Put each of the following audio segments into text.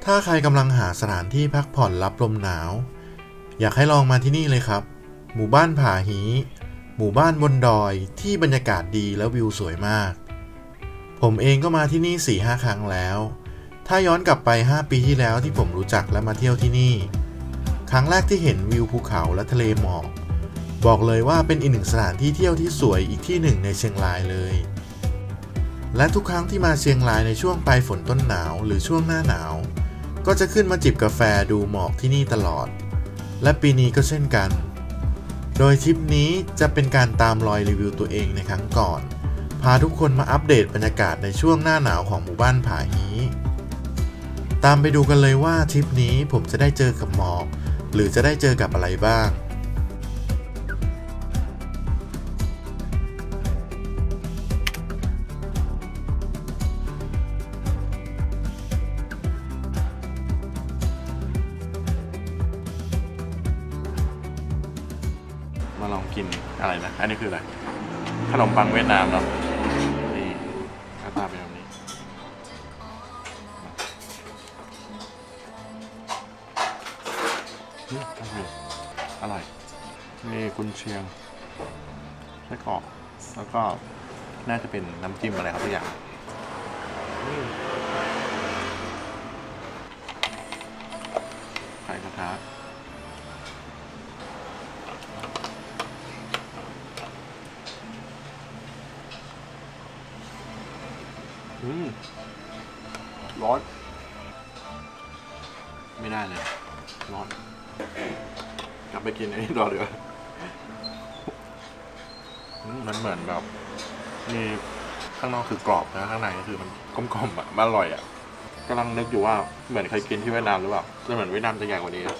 ถ้าใครกำลังหาสถานที่พักผ่อนรับลมหนาวอยากให้ลองมาที่นี่เลยครับหมู่บ้านผาฮีหมู่บ้านบนดอยที่บรรยากาศดีและวิวสวยมากผมเองก็มาที่นี่ 4-5 ครั้งแล้วถ้าย้อนกลับไป5 ปีที่แล้วที่ผมรู้จักและมาเที่ยวที่นี่ครั้งแรกที่เห็นวิวภูเขาและทะเลหมอกบอกเลยว่าเป็นอีกหนึ่งสถานที่เที่ยวที่สวยอีกที่หนึ่งในเชียงรายเลยและทุกครั้งที่มาเชียงรายในช่วงปลายฝนต้นหนาวหรือช่วงหน้าหนาวก็จะขึ้นมาจิบกาแฟดูหมอกที่นี่ตลอดและปีนี้ก็เช่นกันโดยทริปนี้จะเป็นการตามรอยรีวิวตัวเองในครั้งก่อนพาทุกคนมาอัปเดตบรรยากาศในช่วงหน้าหนาวของหมู่บ้านผาฮีตามไปดูกันเลยว่าทริปนี้ผมจะได้เจอกับหมอกหรือจะได้เจอกับอะไรบ้างมาลองกินอะไรนะอันนี้คืออะไรขนมปังเวียดนามเนาะนี่หน้าตาเป็นแบบนี้อร่อยนี่กุนเชียงไส้กรอกแล้วก็น่าจะเป็นน้ำจิ้มอะไรครับทุกอย่างไข่กระทะร้อนไม่ได้เลยร้อนกลับไปกินไอ้นี่ต่อเดี๋ยวมันเหมือนแบบมีข้างนอกคือกรอบนะข้างในก็คือมันกลมๆอ่ะมันอร่อยอ่ะกำลังนึกอยู่ว่าเหมือนเคยกินที่เวียดนามหรือเปล่าจะเหมือนเวียดนามจะใหญ่กว่านี้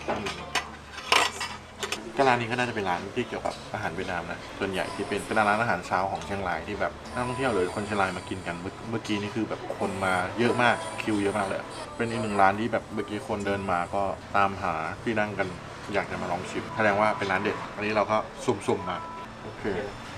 ก็ร้านนี้ก็น่าจะเป็นร้านที่เกี่ยวกับอาหารเวียดนามนะส่วนใหญ่ที่เป็นร้านอาหารเช้าของเชียงรายที่แบบนักท่องเที่ยวหรือคนเชียงรายมากินกันเมื่อกี้นี่คือแบบคนมาเยอะมากคิวเยอะมากเลยเป็นอีกหนึ่งร้านที่แบบเมื่อกี้คนเดินมาก็ตามหาที่นั่งกันอยากจะมาลองชิมแสดงว่าเป็นร้านเด็ดอันนี้เราก็สุ่มๆมาโอเค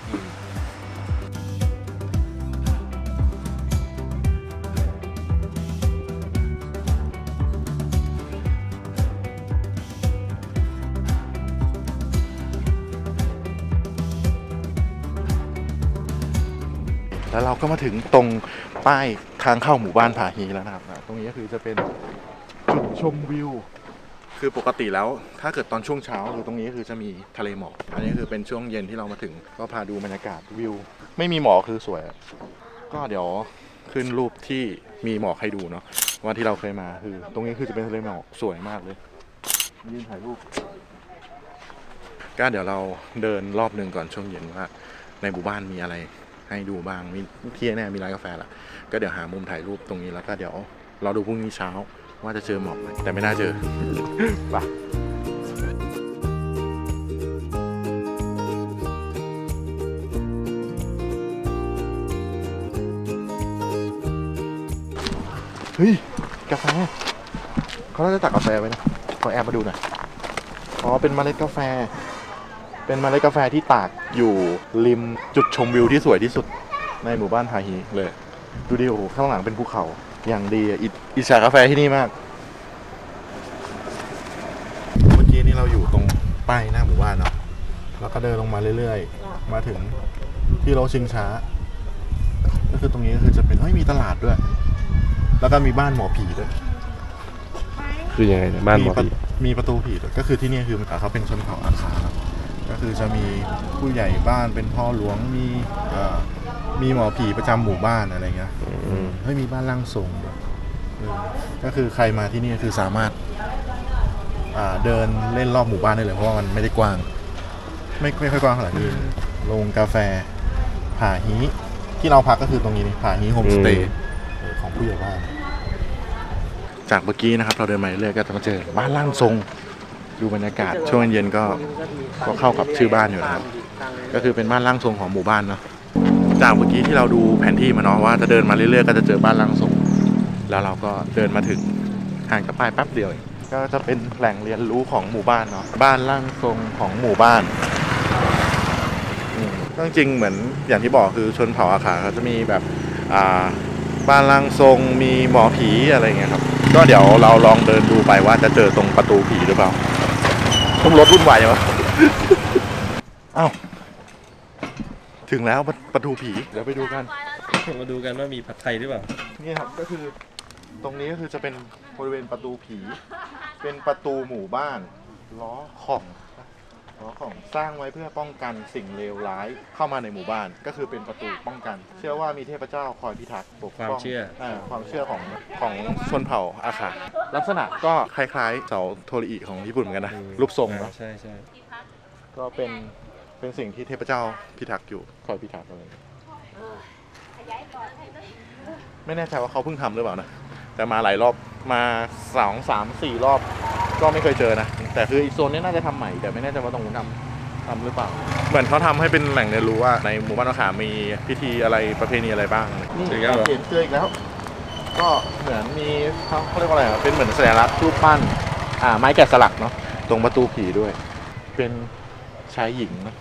แล้วเราก็มาถึงตรงป้ายทางเข้าหมู่บ้านผาฮีแล้วนะครับตรงนี้ก็คือจะเป็นจุดชมวิวคือปกติแล้วถ้าเกิดตอนช่วงเช้าคือตรงนี้คือจะมีทะเลหมอกอันนี้คือเป็นช่วงเย็นที่เรามาถึงก็พาดูบรรยากาศวิวไม่มีหมอกคือสวยก็เดี๋ยวขึ้นรูปที่มีหมอกให้ดูเนาะว่าที่เราเคยมาคือตรงนี้คือจะเป็นทะเลหมอกสวยมากเลยยืนถ่ายรูปก็เดี๋ยวเราเดินรอบหนึ่งก่อนช่วงเย็นว่าในหมู่บ้านมีอะไรให้ดูบ้างมีที่แน่มีร้านกาแฟละก็เดี๋ยวหามุมถ่ายรูปตรงนี้แล้วก็เดี๋ยวเราดูพรุ่งนี้เช้าว่าจะเจอหมอกไหมแต่ไม่น่าเจอป่ะเฮ้ยกาแฟเขาน่าจะตักกาแฟไว้นะขอแอบมาดูหน่อยอ๋อเป็นเมล็ดกาแฟเป็นเมล็ดกาแฟที่ตากอยู่ริมจุดชมวิวที่สวยที่สุดในหมู่บ้านผาฮีเลยดูดิโอ้ข้างหลังเป็นภูเขาอย่างดีอิจฉากาแฟที่นี่มากเมื่อกี้นี่เราอยู่ตรงป้ายหน้าหมู่บ้านเนาะแล้วก็เดินลงมาเรื่อยๆมาถึงที่โลชิงช้าก็คือตรงนี้ก็คือจะเป็นมีตลาดด้วยแล้วก็มีบ้านหมอผีด้วยคือยังไงเนี่ยบ้านหมอผีมีประตูผีด้วยก็คือที่นี่คือเขาเป็นชนเผ่าอาขาก็คือจะมีผู้ใหญ่บ้านเป็นพ่อหลวงมีหมอผีประจำหมู่บ้านอะไรเงี้ยมีบ้านร่างทรงก็คือใครมาที่นี่คือสามารถเดินเล่นรอบหมู่บ้านได้เลยเพราะว่ามันไม่ได้กว้างไม่ค่อยกว้างขนาดนี้โรงกาแฟผาฮีที่เราพักก็คือตรงนี้ผาฮีโฮมสเตย์ของผู้ใหญ่บ้านจากเมื่อกี้นะครับเราเดินมาเรื่อยก็จะมาเจอบ้านร่างทรงดูบรรยากาศช่วงเย็นก็เข้ากับชื่อบ้านอยู่นะครับก็คือเป็นบ้านร่างทรงของหมู่บ้านเนาะจากเมื่อกี้ที่เราดูแผนที่มาเนาะว่าจะเดินมาเรื่อยๆก็จะเจอบ้านร่างทรงแล้วเราก็เดินมาถึงห่างจากป้ายแป๊บเดียวก็จะเป็นแหล่งเรียนรู้ของหมู่บ้านเนาะบ้านร่างทรงของหมู่บ้านจริงๆเหมือนอย่างที่บอกคือชนเผ่าอาขาเขาจะมีแบบบ้านร่างทรงมีหมอผีอะไรเงี้ยครับก็เดี๋ยวเราลองเดินดูไปว่าจะเจอตรงประตูผีหรือเปล่าต้องรถวุ่นวายไหมอ้าวถึงแล้วประตูผีเดี๋ยวไปดูกันมาดูกันว่ามีผัดไทยหรือเปล่านี่ครับก็คือตรงนี้ก็คือจะเป็นบริเวณประตูผีเป็นประตูหมู่บ้านล้อของสร้างไว้เพื่อป้องกันสิ่งเลวร้ายเข้ามาในหมู่บ้านก็คือเป็นประตูป้องกันเชื่อว่ามีเทพเจ้าคอยพิทักษ์ปกป้องความเชื่อของชนเผ่าอาคาลักษณะก็คล้ายๆเสาโทริอิของญี่ปุ่นเหมือนกันนะรูปทรงนะใช่ก็เป็นสิ่งที่เทพเจ้าพิทักษ์อยู่คอยพิทักษ์เลยไม่แน่ใจว่าเขาเพิ่งทำหรือเปล่านะแต่มาหลายรอบมา2, 3, 4 รอบก็ไม่เคยเจอนะแต่คืออีกโซนนี้น่าจะทำใหม่แต่ไม่แน่ใจว่าตรงนู้นทำหรือเปล่าเหมือนเขาทำให้เป็นแหล่งเรียนรู้ว่าในหมู่บ้านอาคามีพิธีอะไรประเพณีอะไรบ้างนี่เห็นเจออีกแล้วก็เหมือนมีเขาเรียกว่าอะไรเป็นเหมือนสัญลักษณ์รูปปั้นไม้แกะสลักเนาะตรงประตูผีด้วยเป็นชายหญิงนะ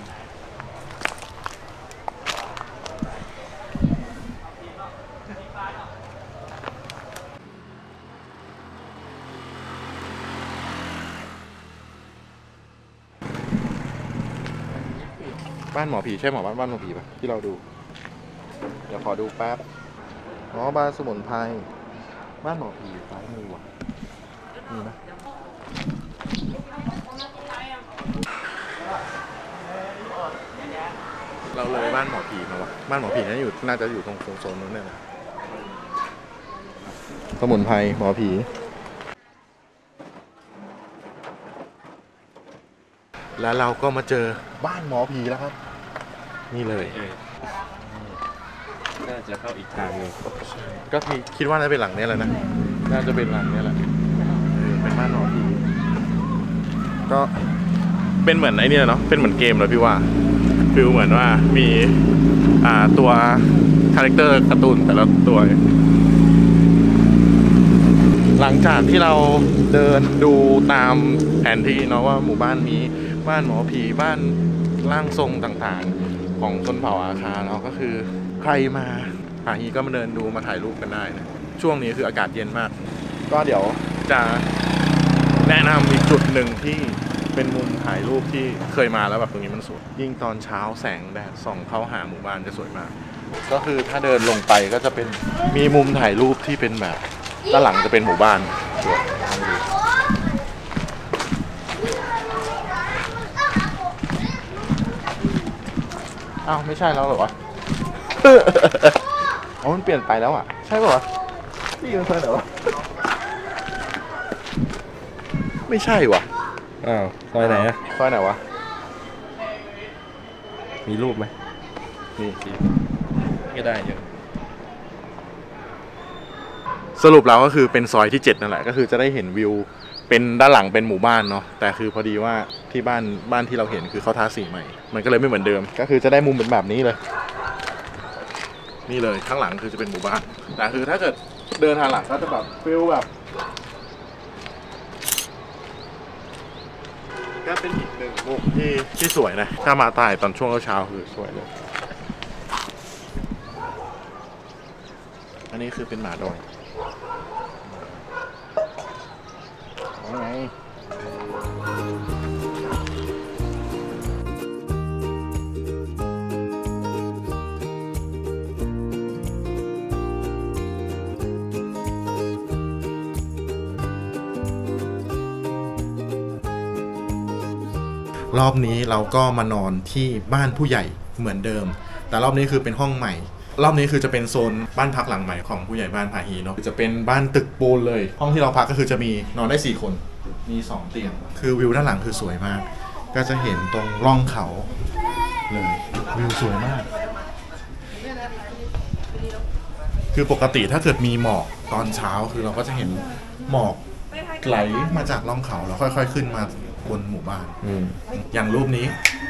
บ้านหมอผีใช่หมอบ้านหมอผีป่ะที่เราดูเดี๋ยวขอดูแป๊บบ้านสมุนไพรบ้านหมอผีซ้ายมือว่ะนี่นะเราเลยบ้านหมอผีมาว่ะบ้านหมอผีน่าจะอยู่ตรงโซนนู้นเนี่ยนะสมุนไพรหมอผีแล้วเราก็มาเจอบ้านหมอผีแล้วครับนี่เลยน่าจะเข้าอีกทางนึงก็คิดว่าน่าจะเป็นหลังนี้แหละนะน่าจะเป็นหลังนี้แหละเป็นบ้านหมอผีก็เป็นเหมือนไอ้นี่เนาะเป็นเหมือนเกมเลยพี่ว่าฟิลเหมือนว่ามีตัวคาแรคเตอร์การ์ตูนแต่ละตัวหลังจากที่เราเดินดูตามแผนที่เนาะว่าหมู่บ้านนี้บ้านหมอผีบ้านร่างทรงต่างๆของชนเผ่าอาคาเนาะก็คือใครมาผาฮีก็มาเดินดูมาถ่ายรูปกันได้นะช่วงนี้คืออากาศเย็นมากก็เดี๋ยวจะแนะนำอีกจุดหนึ่งที่เป็นมุมถ่ายรูปที่เคยมาแล้วแบบตรงนี้มันสวยยิ่งตอนเช้าแสงแดดส่องเข้าหาหมู่บ้านจะสวยมากก็คือถ้าเดินลงไปก็จะเป็นมีมุมถ่ายรูปที่เป็นแบบด้านหลังจะเป็นหมู่บ้านสวยอ้าวไม่ใช่แล้วเหรอวะอ๋อมันเปลี่ยนไปแล้วอ่ะใช่ป่ะวะนี่มันเพิ่นเหรอวะไม่ใช่วะอ้าวซอยไหนอะซอยไหนวะมีรูปไหมมีก็ได้เยอะสรุปแล้วก็คือเป็นซอยที่7นั่นแหละก็คือจะได้เห็นวิวเป็นด้านหลังเป็นหมู่บ้านเนาะแต่คือพอดีว่าที่บ้านที่เราเห็นคือเขาทาสีใหม่มันก็เลยไม่เหมือนเดิมก็คือจะได้มุมเป็นแบบนี้เลยนี่เลยข้างหลังคือจะเป็นหมู่บ้านแต่คือถ้าเกิดเดินทางหลังก็จะแบบฟิลแบบก็เป็นอีกหนึ่งมุมที่สวยนะถ้ามาถ่ายตอนช่วงเช้าคือสวยเลยอันนี้คือเป็นหมาดอยไงรอบนี้เราก็มานอนที่บ้านผู้ใหญ่เหมือนเดิมแต่รอบนี้คือเป็นห้องใหม่รอบนี้คือจะเป็นโซนบ้านพักหลังใหม่ของผู้ใหญ่บ้านผาฮีเนาะจะเป็นบ้านตึกปูนเลยห้องที่เราพักก็คือจะมีนอนได้4คนมี2เตียงคือวิวด้านหลังคือสวยมากก็จะเห็นตรงร่องเขาเลยวิวสวยมากคือปกติถ้าเกิดมีหมอกตอนเช้าคือเราก็จะเห็นหมอกไหลมาจากร่องเขาแล้วค่อยๆขึ้นมาบนหมู่บ้านอย่างรูปนี้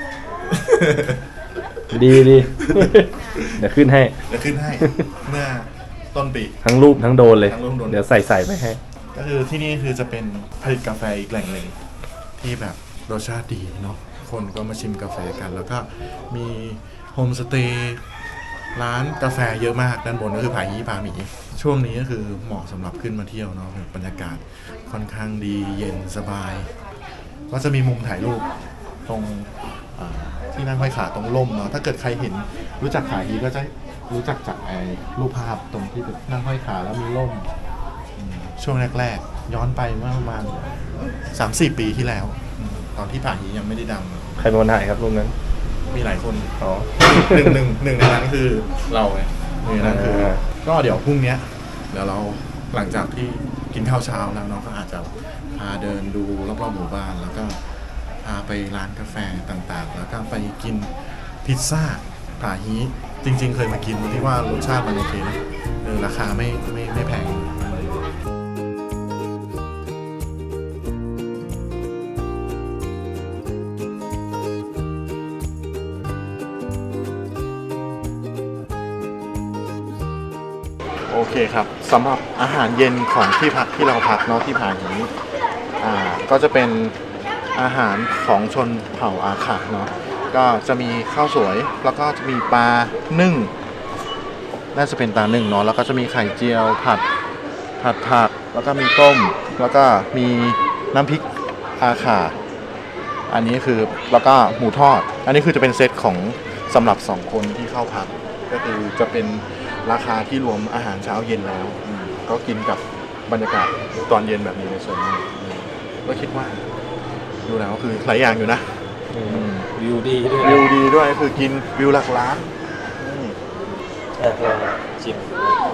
ดีเดี๋ยวขึ้นให้เมื่อต้นปีทั้งรูปทั้งโดนเลยเดี๋ยวใส่ไปให้ก็คือที่นี่คือจะเป็นผลิตกาแฟอีกแหล่งหนึ่งที่แบบรสชาติดีเนาะคนก็มาชิมกาแฟกันแล้วก็มีโฮมสเตย์ร้านกาแฟเยอะมากด้านบนก็คือผาฮีผาหมีช่วงนี้ก็คือเหมาะสำหรับขึ้นมาเที่ยวเนาะบรรยากาศค่อนข้างดีเย็นสบายก็จะมีมุมถ่ายรูปตรงที่นั่งห้อยขาตรงร่มเนาะถ้าเกิดใครเห็นรู้จักผาฮีก็จะรู้จักจากรูปภาพตรงที่นั่งห้อยขาแล้วมีร่มช่วงแรกๆย้อนไปเมื่อประมาณ 3-4 ปีที่แล้วตอนที่ผาฮียังไม่ได้ดังใครเป็นคนถ่ายครับรูปนั้นมีหลายคนอ๋อหนึ่งในนั้นคือเราไงนี่นั่นคือก็เดี๋ยวพรุ่งนี้เดี๋ยวเราหลังจากที่กินข้าวเช้าแล้วน้องก็อาจจะพาเดินดูรอบๆหมู่บ้านแล้วก็พาไปร้านกาแฟต่างๆแล้วก็ไปกินพิซซ่าผาฮีจริงๆเคยมากินที่ว่ารสชาติมันโอเคนะราคาไม่แพงโอเคครับสำหรับอาหารเย็นของที่พักที่เราพักเนาะที่ผาฮีก็จะเป็นอาหารของชนเผ่าอาขาเนาะก็จะมีข้าวสวยแล้วก็จะมีปลานึ่งน่าจะเป็นปลานึ่งเนาะแล้วก็จะมีไข่เจียวผัดผักแล้วก็มีต้มแล้วก็มีน้ำพริกอาขาอันนี้คือแล้วก็หมูทอดอันนี้คือจะเป็นเซตของสำหรับ2คนที่เข้าพักก็คือจะเป็นราคาที่รวมอาหารเช้าเย็นแล้วก็กินกับบรรยากาศตอนเย็นแบบนี้ในส่วนนี้ก็คิดว่าดูแล้วคือหลายอย่างอยู่นะวิวดีด้วยคือกินวิวหลักล้านชิม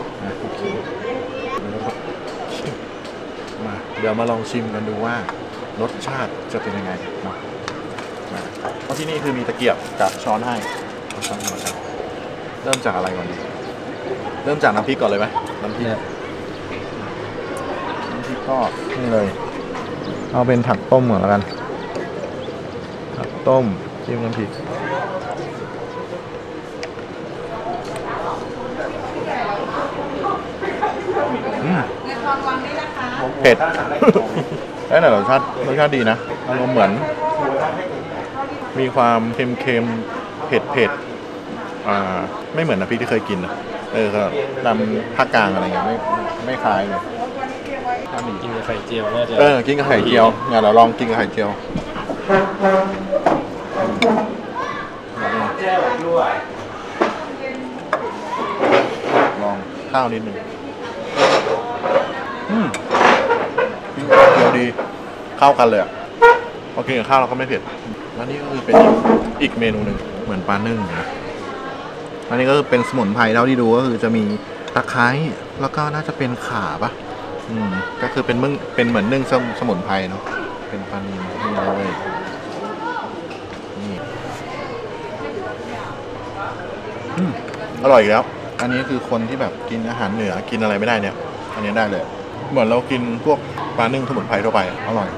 มาเดี๋ยวมาลองชิมกันดูว่ารสชาติจะเป็นยังไงเนาะเพราะที่นี่คือมีตะเกียบกับช้อนให้เริ่มจากอะไรก่อนดีเริ่มจากน้ำพริกก่อนเลยไหมน้ำพริกก็นี่เลยเอาเป็นผักต้มก่อนแล้วกันผักต้มจิ้มน้ำพริกเผ็ดแต่รสชาติดีนะอารมณ์เหมือนมีความเค็มๆเผ็ดไม่เหมือนน้ำพริกที่เคยกินนะก็ตามภาคกลางอะไรเงี้ยไม่คล้ายเลยกินกับไข่เจียวน่าจะกินกับไข่เจียวเนี่ยเราลองกินกับไข่เจียวลองข้าวนิดนึงกินกับเจียวดีเข้ากันเลยพอกินกับข้าวเราก็ไม่เผ็ดแล้วนี่ก็คือเป็นอีกเมนูหนึ่งเหมือนปลานึ่งนะอันนี้ก็คือเป็นสมุนไพรเท่าที่ดูก็คือจะมีตะไคร้แล้วก็น่าจะเป็นข่าปะก็คือเป็นเหมือนนึ่งสมุนไพรเนาะเป็นปลานิลนี่เลยนี่อร่อยอีกแล้วอันนี้คือคนที่แบบกินอาหารเหนือกินอะไรไม่ได้เนี่ยอันนี้ได้เลยเหมือนเรากินพวกปลานึ่งสมุนไพรทั่วไปอร่อย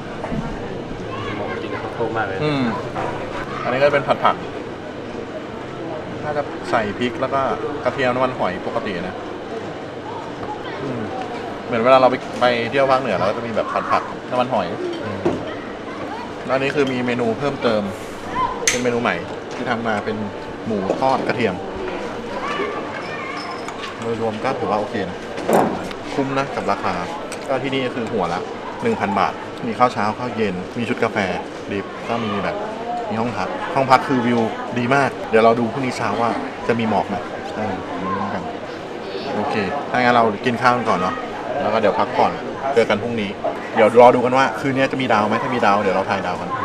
กินโคตรมากเลยอันนี้ก็เป็นผัดน่าจะใส่พริกแล้วก็กระเทียมน้ำมันหอยปกตินะเหมือนเวลาเราไปเที่ยวภาคเหนือเราก็จะมีแบบผัดน้ำมันหอยแล้วนี้คือมีเมนูเพิ่มเติมเป็นเมนูใหม่ที่ทำมาเป็นหมูทอดกระเทียมโดยรวมก็ถือว่าโอเคนะคุ้มนะกับราคาก็ที่นี่ก็คือหัวละ 1,000 บาทมีข้าวเช้าข้าวเย็นมีชุดกาแฟดริปก็มีแบบมีห้องพักคือวิวดีมากเดี๋ยวเราดูพรุ่งนี้เช้าว่าจะมีหมอกไหมกันโอเคถ้างั้นเรากินข้าวกันก่อนเนาะแล้วก็เดี๋ยวพักผ่อนเจอกันพรุ่งนี้เดี๋ยวรอดูกันว่าคืนนี้จะมีดาวไหมถ้ามีดาวเดี๋ยวเราถ่ายดาวกัน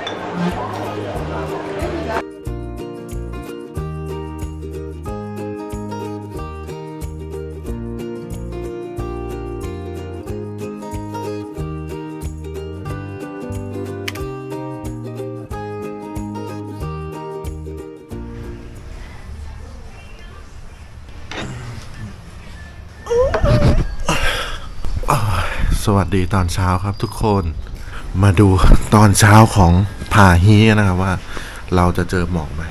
สวัสดีตอนเช้าครับทุกคนมาดูตอนเช้าของผาฮีนะครับว่าเราจะเจอหมอกไหม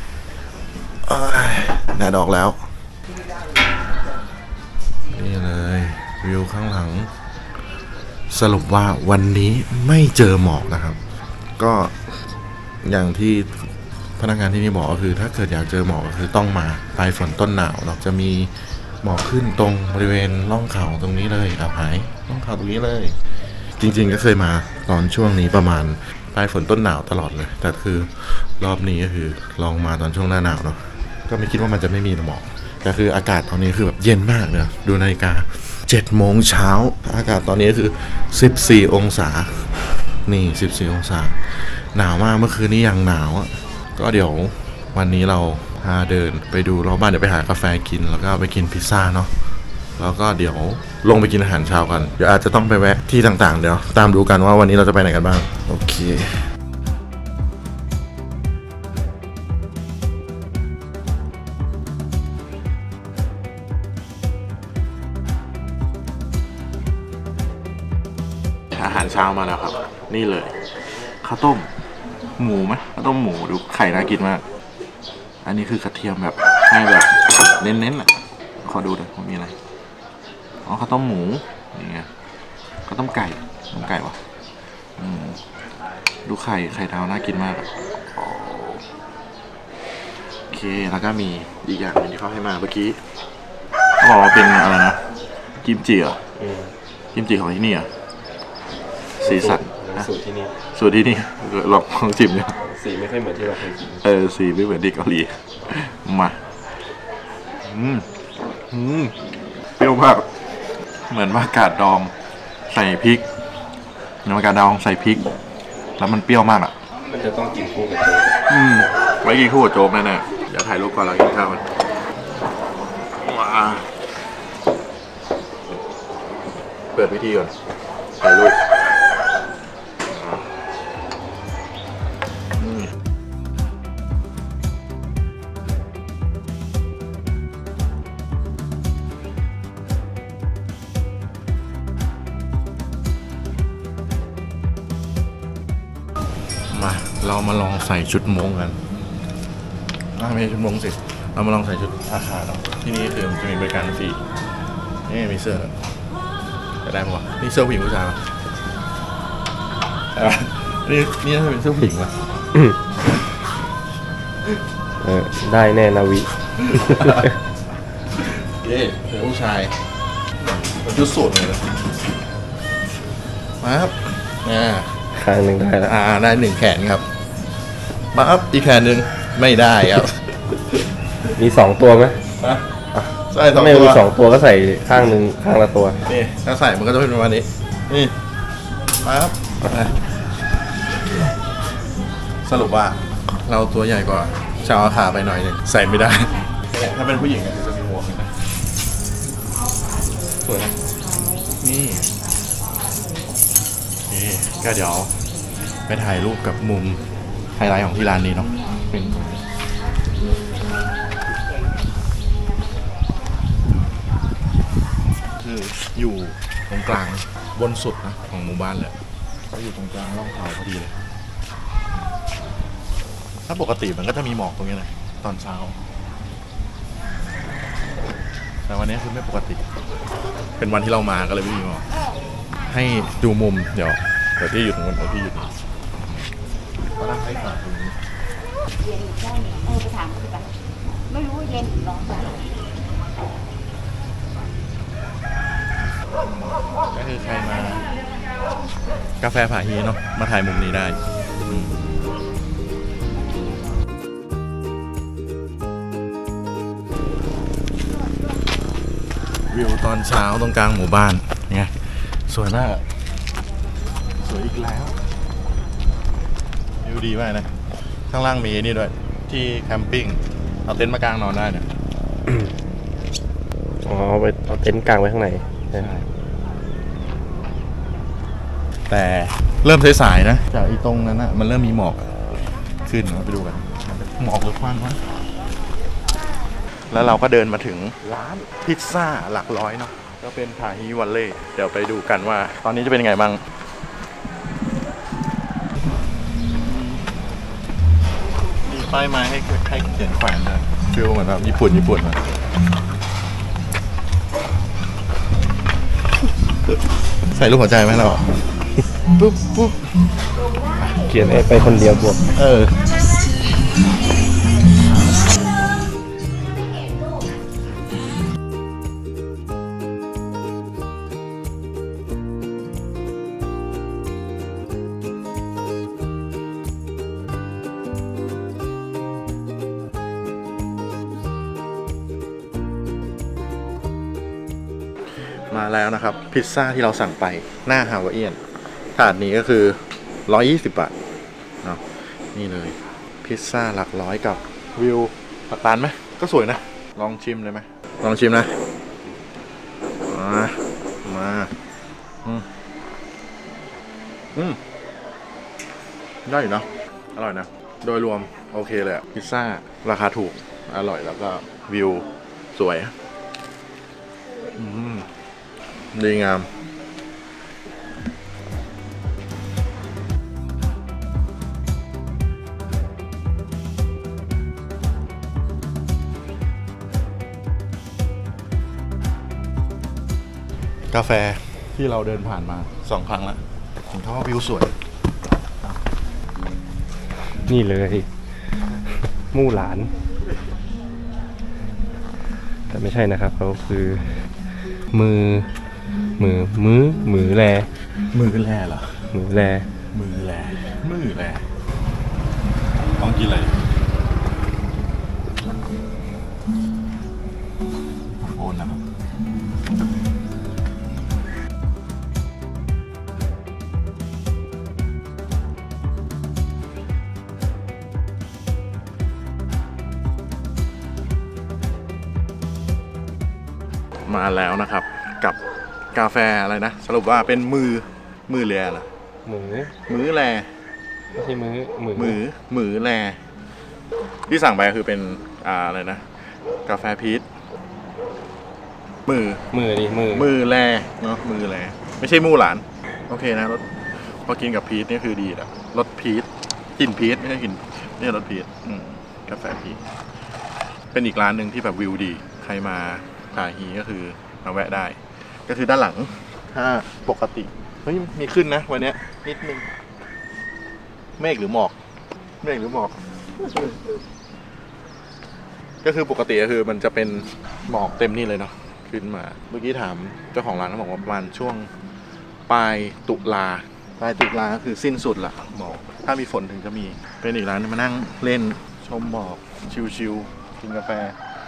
แดดออกแล้วนี่เลยวิวข้างหลังสรุปว่าวันนี้ไม่เจอหมอกนะครับก็อย่างที่พนักงานที่นี่บอกก็คือถ้าเกิดอยากเจอหมอกก็คือต้องมาปลายฝนต้นหนาวเราจะมีหมอกขึ้นตรงบริเวณร่องเขาตรงนี้เลยหายร่องเขาตรงนี้เลยจริงๆก็เคยมาตอนช่วงนี้ประมาณปลายฝนต้นหนาวตลอดเลยแต่คือรอบนี้ก็คือลองมาตอนช่วงหน้าหนาวเนาะก็ไม่คิดว่ามันจะไม่มีหมอกแต่คืออากาศตอนนี้คือแบบเย็นมากเลยดูนาฬิกา7 โมงเช้าอากาศตอนนี้คือ14 องศานี่14 องศาหนาวมากเมื่อคืนนี้ยังหนาวก็เดี๋ยววันนี้เราพาเดินไปดูรอบบ้านเดี๋ยวไปหากาแฟกินแล้วก็ไปกินพิซซ่าเนาะแล้วก็เดี๋ยวลงไปกินอาหารเช้ากันเดี๋ยวอาจจะต้องไปแวะที่ต่างๆเดี๋ยวตามดูกันว่าวันนี้เราจะไปไหนกันบ้างโอเคอาหารเช้ามาแล้วครับนี่เลยข้าวต้มหมูไหมข้าวต้มหมูดูไข่น่ากินมากอันนี้คือกระเทียมแบบให้แบบเน้นๆอ่ะขอดูหน่อยว่ามีอะไรอ๋อข้าวต้มหมูนี่ไงข้าวต้มไก่วะดูไข่ดาวน่ากินมากโอเคแล้วก็มีอีกอย่างนึงที่เขาให้มาเมื่อกี้เขาบอกว่าเป็นอะไรนะกิมจิเหรอกิมจิของที่นี่อ่ะสีสันสูตรที่นี่ลองชิมเนี่ยสีไม่ค่อยเหมือนที่เราเคยกินสีไม่เหมือนที่เกาหลีมาเปรี้ยวมากเหมือนผักกาดดองใส่พริกผักกาดดองใส่พริกแล้วมันเปรี้ยวมากอ่ะมันจะต้องกินคู่กับโจ๊กไว้กินคู่กับโจ๊กแน่ๆเดี๋ยวถ่ายรูปก่อนแล้วกินข้าวกันว้าเปิดวิธีก่อนถ่ายรูปเรามาลองใส่ชุดมงกันไม่ใช่ชุดมงสิเรามาลองใส่ชุดอาคาเนาะที่นี่คือจะมีบริการฟรีนี่มีเสื้อจะได้ปะวะนี่เสื้อผู้หญิงผู้ชายปะนี่น่าจะเป็นเสื้อผู้หญิงปะได้แน่นาวิเย้เสื้อผู้ชายชุดสูทเลยมาครับข้างหนึ่งได้แล้วได้1 แขนครับมาอัพอีกแขนหนึ่งไม่ได้ครับมี2 ตัวไหมใส่ 2 ตัวไม่มี2 ตัวก็ใส่ข้างหนึ่งข้างละตัวนี่ถ้าใส่มันก็จะเป็นประมาณนี้นี่มาครับสรุปว่าเราตัวใหญ่กว่าชาวอาคาไปหน่อยนึงใส่ไม่ได้ถ้าเป็นผู้หญิงจะมีหมวกนะสวยนะนี่ก็เดี๋ยวไปถ่ายรูปกับมุมไฮไลท์ของที่ร้านนี้เนาะเป็นคืออยู่ตรงกลางบนสุดนะของหมู่บ้านเลยก็อยู่ตรงกลางร่องเขาพอดีเลยถ้าปกติมันก็จะมีหมอกตรงนี้เลยตอนเช้าแต่วันนี้คือไม่ปกติเป็นวันที่เรามาก็เลยไม่มีหมอกให้ดูมุมเดี๋ยวที่อยู่ตรงนั้นที่อยู่ก็นั่งให้ขาตรงนี้เย็นได้ไปถามคือแบบไม่รู้เย็นหรือร้อนแบบก็คือใครมากาแฟผาฮีเนาะมาถ่ายมุมนี้ได้วิวตอนเช้าตรงกลางหมู่บ้านไงสวยมากสวยอีกแล้ววิวดีมากนะข้างล่างมีนี่ด้วยที่แคมปิ้งเอาเต็นท์มากางนอนได้เนี่ยเอาเต็นท์กางไว้ข้างในใช่แต่เริ่มสายๆนะจากอีตรงนั้นนะมันเริ่มมีหมอกขึ้นไปดูกันหมอกหรือควันวะแล้วเราก็เดินมาถึงร้านพิซซ่าหลักร้อยเนาะก็เป็นผาฮีวัลเล่เดี๋ยวไปดูกันว่าตอนนี้จะเป็นยังไงบ้างมีป้ายไม้ให้เขียนแขวนนะฟิลเหมือนแบบญี่ปุ่นนะใส่รูปหัวใจไหมเราปุ๊บเขียนไปคนเดียวบวกมาแล้วนะครับพิซซ่าที่เราสั่งไปหน้าฮาวายเอียนถาดนี้ก็คือ120 บาทเนาะนี่เลยพิซซ่าหลักร้อยกับวิวหลักล้านไหมก็สวยนะลองชิมเลยไหมลองชิมนะมาได้อยู่นะอร่อยนะโดยรวมโอเคเลยพิซซ่าราคาถูกอร่อยแล้วก็วิวสวยดีงามกาแฟที่เราเดินผ่านมา2 ครั้งแล้วผมชอบวิวสวยนี่เลยมู่หลานแต่ไม่ใช่นะครับเขาคือมือแลมือแลเหรอมือแลต้องกินอะไรโอนนะครับมาแล้วนะครับกับกาแฟอะไรนะสรุปว่าเป็นมือแลเหรอมือแลไม่ใช่มือแลที่สั่งไปคือเป็นอะไรนะกาแฟพีชมือแลเนาะมือแลไม่ใช่มู่หลานโอเคนะรสพอกินกับพีชนี่คือดีแหละรสพีชกลิ่นพีชไม่ใช่กลิ่นนี่รสพีชกาแฟพีชเป็นอีกร้านหนึ่งที่แบบวิวดีใครมาผาฮีก็คือมาแวะได้ก็คือด้านหลังถ้าปกติเฮ้ยมีขึ้นนะวันนี้นิดนึงเมฆหรือหมอกก็คือปกติก็คือมันจะเป็นหมอกเต็มนี่เลยเนาะขึ้นมาเมื่อกี้ถามเจ้าของร้านเขาบอกว่าประมาณช่วงปลายตุลาก็คือสิ้นสุดละหมอกถ้ามีฝนถึงจะมีเป็นอีกร้านมานั่งเล่นชมหมอกชิลๆกินกาแฟ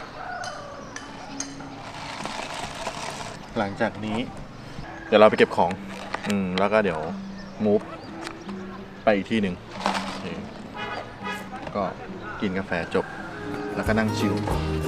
หลังจากนี้เดี๋ยวเราไปเก็บของแล้วก็เดี๋ยวมูฟไปอีกที่หนึ่งก็กินกาแฟจบแล้วก็นั่งชิล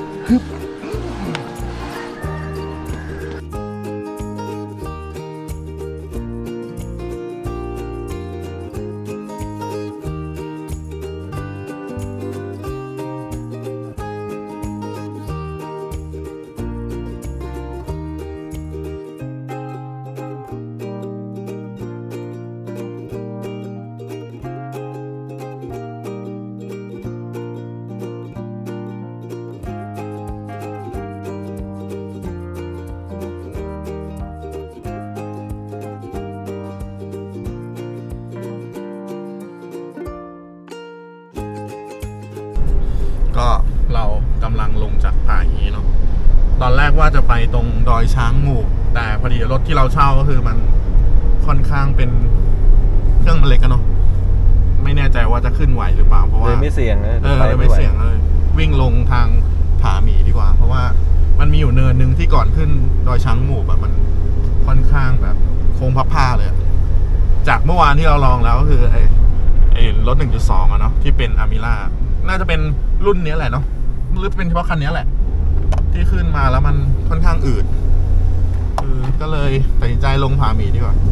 ก็เรากำลังลงจากผาฮีเนาะตอนแรกว่าจะไปตรงดอยช้างหมู่แต่พอดีรถที่เราเช่าก็คือมันค่อนข้างเป็นเครื่องมันเล็กกันเนาะไม่แน่ใจว่าจะขึ้นไหวหรือเปล่าเพราะว่าไม่เสี่ยงนะไม่เสี่ยงเลยวิ่งลงทางผาหมีดีกว่าเพราะว่ามันมีอยู่เนินนึงที่ก่อนขึ้นดอยช้างหมู่แบบมันค่อนข้างแบบโค้งพับผ้าเลยจากเมื่อวานที่เราลองแล้วก็คือไอ้รถ 1.2 อะเนาะที่เป็นอามิล่าน่าจะเป็นรุ่นนี้แหละเนาะหรือเป็นเฉพาะคันนี้แหละที่ขึ้นมาแล้วมันค่อนข้างอืดก็เลยตัดสินใจลงผาหมีดีกว่า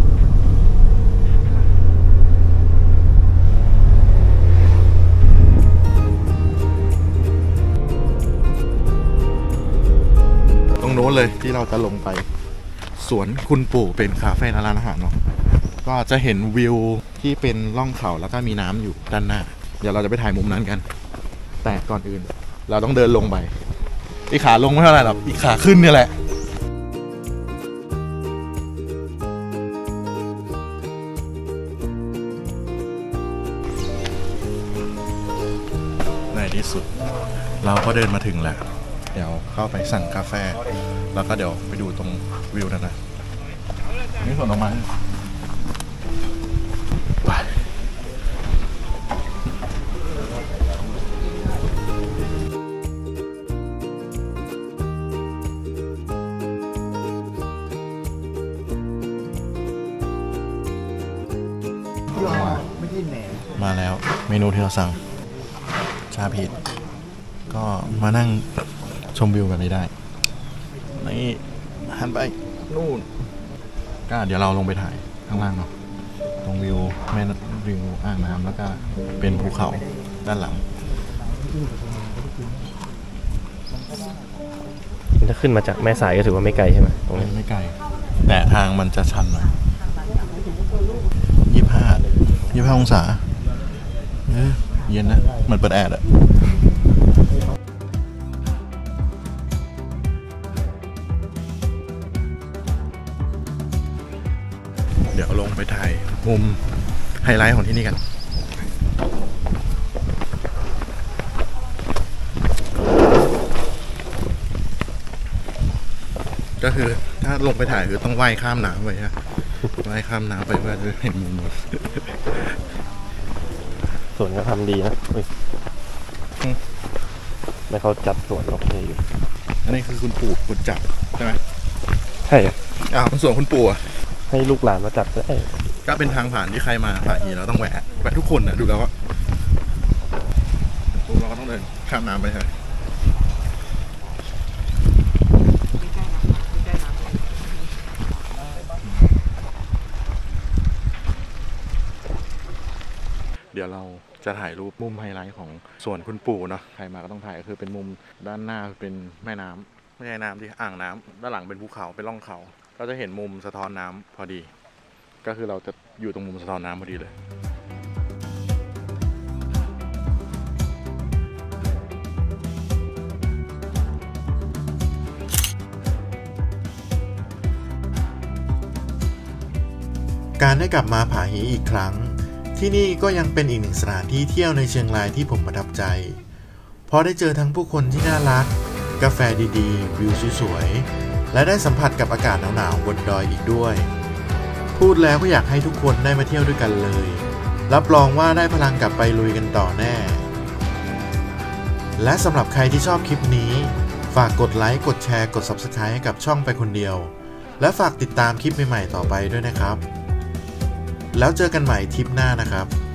ตรงโน้นเลยที่เราจะลงไปสวนคุณปู่เป็นคาเฟ่ร้านอาหารเนาะก็จะเห็นวิวที่เป็นล่องเขาแล้วก็มีน้ำอยู่ด้านหน้าเดี๋ยวเราจะไปถ่ายมุมนั้นกันแต่ก่อนอื่นเราต้องเดินลงไปอีขาลงไม่เท่าไหร่หรอกอีขาขึ้นเนี่ยแหละในที่สุดเราก็เดินมาถึงแล้วเดี๋ยวเข้าไปสั่งกาแฟแล้วก็เดี๋ยวไปดูตรงวิวนั่นนะนี่ส่วนออกมามาแล้วเมนูที่เราสั่งชาพีชก็มานั่งชมวิวแบบนี้ได้นี่หันไปนู่นก็เดี๋ยวเราลงไปถ่ายข้างล่างเนาะตรงวิวแม่วิวอ่างน้ำแล้วก็เป็นภูเขาด้านหลังถ้าขึ้นมาจากแม่สายก็ถือว่าไม่ไกลใช่ไหมตรงนี้ไม่ไกลแต่ทางมันจะชันหน่อย25องศาเย็นนะเหมือนเปิดแอร์อะเดี๋ยวลงไปถ่ายมุมไฮไลท์ของที่นี่กันก็คือถ้าลงไปถ่ายคือต้องว่ายข้ามน้ำไปฮะว่ายข้ามน้ำไปเพื่อจะเห็นมุมหมดสวนก็ทำดีนะไม่เขาจัดสวนโอเคอยู่อันนี้คือคุณปู่คุณจับใช่ไหมใช่เป็นสวนคุณปู่อะให้ลูกหลานมาจัดได้ก็เป็นทางผ่านที่ใครมาผาฮีเราต้องแวะทุกคนนะดูแล้วว่าเราก็ต้องเดินข้ามน้ำไปใช่เดี๋ยวเราจะถ่ายรูปมุมไฮไลท์ของสวนคุณปู่เนาะใครมาก็ต้องถ่ายก็คือเป็นมุมด้านหน้าเป็นแม่น้ำไม่ใช่น้ำที่อ่างน้ำด้านหลังเป็นภูเขาเป็นร่องเขาก็จะเห็นมุมสะท้อนน้ำพอดีก็คือเราจะอยู่ตรงมุมสะท้อนน้ำพอดีเลยการได้กลับมาผาฮีอีกครั้งที่นี่ก็ยังเป็นอีกหนึ่งสถานที่เที่ยวในเชียงรายที่ผมประทับใจเพราะได้เจอทั้งผู้คนที่น่ารักกาแฟดีๆวิวสวยๆและได้สัมผัสกับอากาศหนาวๆบนดอยอีกด้วยพูดแล้วก็อยากให้ทุกคนได้มาเที่ยวด้วยกันเลยรับรองว่าได้พลังกลับไปลุยกันต่อแน่และสำหรับใครที่ชอบคลิปนี้ฝากกดไลค์กดแชร์กด Subscribe ให้กับช่องไปคนเดียวและฝากติดตามคลิปใหม่ๆต่อไปด้วยนะครับแล้วเจอกันใหม่ทริปหน้านะครับ